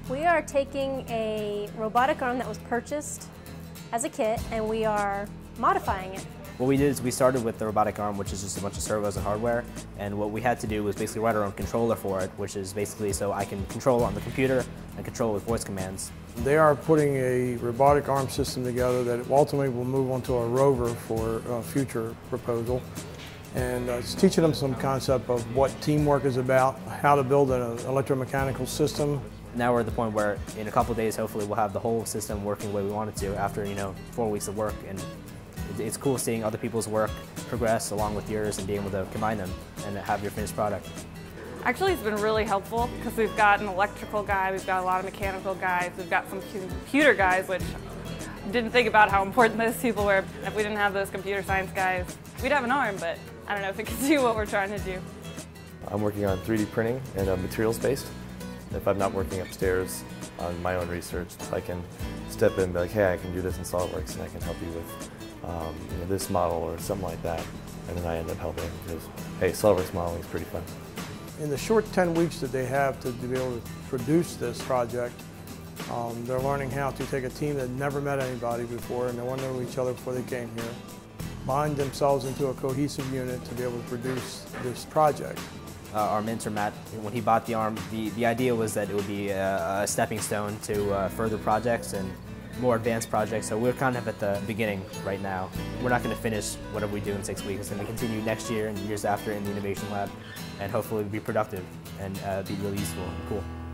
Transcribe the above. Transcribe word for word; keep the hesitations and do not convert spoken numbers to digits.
We are taking a robotic arm that was purchased as a kit and we are modifying it. What we did is we started with the robotic arm, which is just a bunch of servos and hardware, and what we had to do was basically write our own controller for it, which is basically so I can control on the computer and control with voice commands. They are putting a robotic arm system together that ultimately will move onto a rover for a future proposal. And uh, it's teaching them some concept of what teamwork is about, how to build an electromechanical system. Now we're at the point where in a couple of days, hopefully, we'll have the whole system working the way we want it to after, you know, four weeks of work. And it's cool seeing other people's work progress along with yours and being able to combine them and have your finished product. Actually, it's been really helpful because we've got an electrical guy, we've got a lot of mechanical guys, we've got some computer guys, which didn't think about how important those people were. If we didn't have those computer science guys, we'd have an arm, but I don't know if it could do what we're trying to do. I'm working on three D printing and uh, materials based. If I'm not working upstairs on my own research, I can step in and be like, hey, I can do this in SolidWorks and I can help you with um, you know, this model or something like that. And then I end up helping because, hey, SolidWorks modeling is pretty fun. In the short ten weeks that they have to, to be able to produce this project, um, they're learning how to take a team that never met anybody before and no one knew each other before they came here, bind themselves into a cohesive unit to be able to produce this project. Uh, our mentor, Matt, when he bought the arm, the, the idea was that it would be a, a stepping stone to uh, further projects and more advanced projects, so we're kind of at the beginning right now. We're not going to finish whatever we do in six weeks. It's going to continue next year and years after in the Innovation Lab, and hopefully be productive and uh, be really useful and cool.